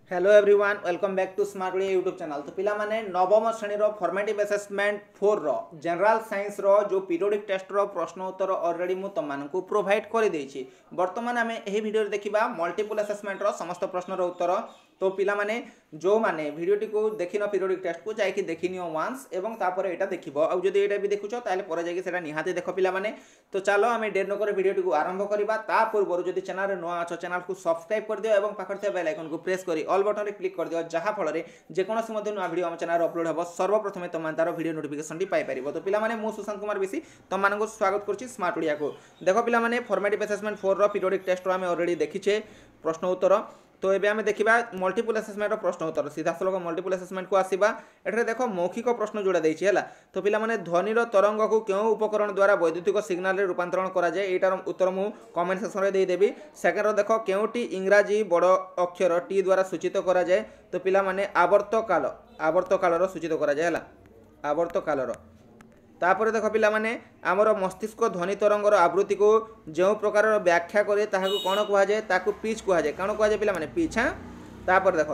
Hello everyone welcome back to smart Odia YouTube channel. तो पिला माने नवम श्रेणी फॉर्मेटिव असेसमेंट 4 रो जनरल साइंस रो जो पीरियोडिक टेस्ट रो प्रश्न उत्तर ऑलरेडी मु तमनको प्रोवाइड कर देछि। वर्तमान आमे एही वीडियो रे देखिबा मल्टीपल असेसमेंट रो समस्त प्रश्न रो उत्तर। तो पिला माने जो माने वीडियोटी को देखिन पीरियोडिक टेस्ट को जाई कि देखिनियो वांस एवं तापर एटा देखिबो आ जदी एटा भी देखुछो ताले पर जाई कि सेटा निहाते देखो पिला माने। तो चलो आमे डेर न करे वीडियोटी को आरंभ करबा। ता पूर्व जदी चैनल रे नवा अछो चैनल को सब्सक्राइब कर दियो एवं पाखर थे बेल आइकन को प्रेस करी ऑल बटन रे क्लिक कर दियो जहा फल रे जेकोनोसी मध्ये नवा वीडियो हम चैनल रे अपलोड हबो सर्वप्रथमे तमान तार वीडियो नोटिफिकेशन टी पाई परिबो। तो पिला माने मु सुशांत कुमार बेसी तमान को स्वागत करछि स्मार्ट ओडिया को। देखो पिला माने फॉर्मेटिव असेसमेंट 4 रो पीरियोडिक टेस्ट रो आमे ऑलरेडी देखिछे प्रश्न उत्तर। तो ये आम देखा मल्टीपल असेसमेंट प्रश्न उत्तर सीधा सलग मल्टीपल असेसमेंट को आसवा। एठारे देख मौखिक प्रश्न जोड़ा देछि है। तो पिला माने ध्वनिर तरंग को क्यों उपकरण द्वारा वैद्युतिक सिग्नाल रूपांतरण करा जाए एटार उत्तर मु कमेंट सेक्शन रे देदेवी। सेकेंड देख केउटी इंग्राजी बड़ अक्षर टी द्वारा सूचित करा जाए। तो पिला माने आवर्तकाल सूचित करा जाए आवर्तकाल। तापर देख पिला माने आमर मस्तिष्क ध्वनि तरंगर आवृत्ति को जो प्रकार व्याख्या करे ताहाको कोन कुहा जाए ताकू पिच कुहा जाए। कोन कुहा जाए पिला माने पिच। हां तापर देख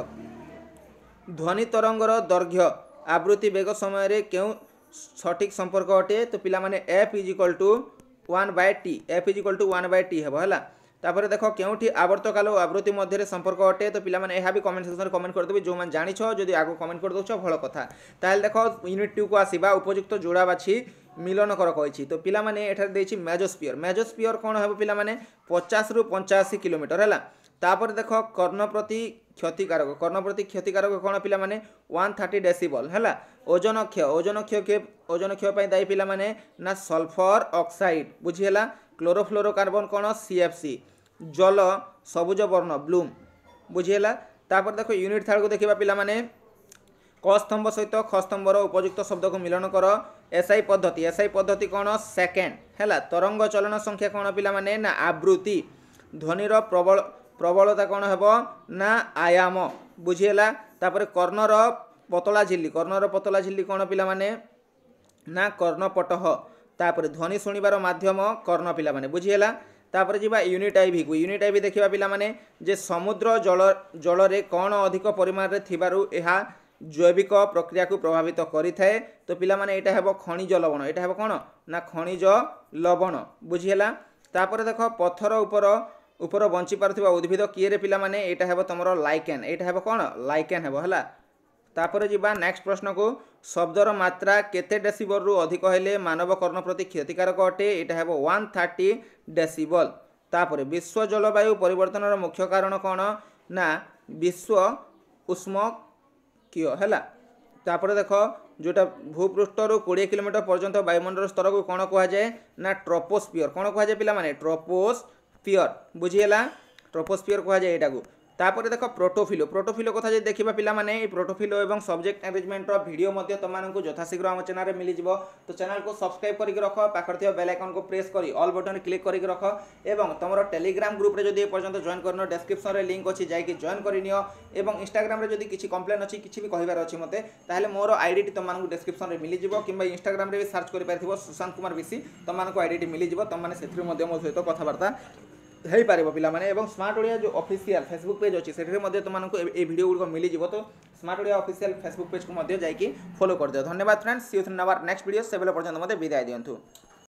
ध्वनि तरंगर दैर्घ्य आवृत्ति वेग समय रे क्यों सठिक संपर्क अटे। तो पिला माने f = 1/t f = 1/t हेबो हला। तापर देख केउठी आवर्तकाल और आवृत्ति मध्य संपर्क अटे। तो पिला माने एहा भी कमेंट सेक्शन रे कमेंट कर देबे जो मान जानि छ जदी आगो कमेंट कर दोछ भलो कथा। ताहेल देख यूनिट 2 को आसीबा उपयुक्त जोड़ा बाछि मिलन कर कहिछि। तो पिला माने एठार देछि मेजोस्फियर कोन हेबो पिला माने 50 रु 85 किलोमीटर हला। तापर देख कर्ण प्रति क्षतिकारक कोन पिला माने 130 डेसिबल हला। ओजन क्षय पई दाई पिला माने ना सल्फर ऑक्साइड बुझी हला। क्लोरोफ्लोरोकार्बन कोन CFC जल सबुज वर्ण ब्लूम बुझीला। तापर देखो यूनिट 3 को देखिबा पिला माने क स्तंभ सहित ख स्तंभर उपयुक्त शब्द को मिलन कर। SI पद्धति कोन सेकेंड हैला। तरंग चलन संख्या कोन पिला माने ना आवृत्ति। ध्वनिर प्रबलता कोन हेबो ना आयाम बुझीला। तापर कर्णर पतला झिल्ली कोन पिला माने ना कर्णपटह। तापर ध्वनि सुनिबार माध्यम कर्ण पिला माने बुझीला। तापर जीवा यूनिट आईवी देखिबा पिला माने जे समुद्र जल रे कौन अधिक परिमाण रे थिबारु एहा जैविक प्रक्रिया को प्रभावित करि थाए। तो पिला माने एटा हेबो खनिज लवण एटा हेबो कोन ना खनिज लवण बुझियला। तापर देखो पत्थर ऊपर बंची पारथिबा उद्भिद किए रे पिला माने एटा हेबो तमरो लाइकेन एटा हेबो कोन लाइकेन हेबो हला। तापर जीवा नेक्स्ट प्रश्न को शब्दर मात्रा केते डेसिबल रु अधिक हेले मानव कर्ण प्रति क्षतिकारक अटे एटा हेबो 130 डेसिबल। तापर विश्व जलवायु परिवर्तन मुख्य कारण कौन ना विश्व उष्म किय हैला। तापर देख जोटा भूपृष्ठ रु 20 किलोमीटर पर्यंत वायुमंडल स्तर को कौन कहा जाए ना ट्रोपोस्फियर कोन कहा जाए पिला माने ट्रोपोस्फियर बुझीला। ट्रोपोस्फियर कहा जाए एटा को। तापर देख प्रोटोफिलो कथा जे देखिबा पिला माने ए प्रोटोफिलो एवं सब्जेक्ट अरेंजमेंट रो वीडियो मध्ये तमाननको यथाशीघ्र हम चैनल रे मिली जिवो। तो चैनल को सब्सक्राइब करिक रख पाखर थिबा बेल आइकन को प्रेस करी ऑल बटन क्लिक करिक रख एवं तमरो टेलीग्राम ग्रुप रे जदी ए पर्यंत जॉइन करनो डिस्क्रिप्शन रे लिंक अछि जाई कि जॉइन करिनियो। एवं इंस्टाग्राम रे जदी किछि कंप्लेन अछि किछि भी कहिबार अछि मते ताहले मोर आईडी तमाननको डिस्क्रिप्शन रे मिली जिवो किबा इंस्टाग्राम रे भी सर्च करि पारथिबो सुशांत कुमार बेसी तमानको आईडी मिली जिवो। तमाने सेथि मध्ये मो सहित कथा वार्ता हेई पारिबो पिला माने। एवं स्मार्ट ओडिया जो ऑफिशियल फेसबुक पेज अछि सेठरे मध्ये तमानको ए वीडियो गुडको मिली जिवो। तो smart Odia official Facebook page को मध्ये जाई कि फॉलो कर दियो। धन्यवाद friends see you in our next video. सेबेले पर्यंत मध्ये विदाय दियंतु।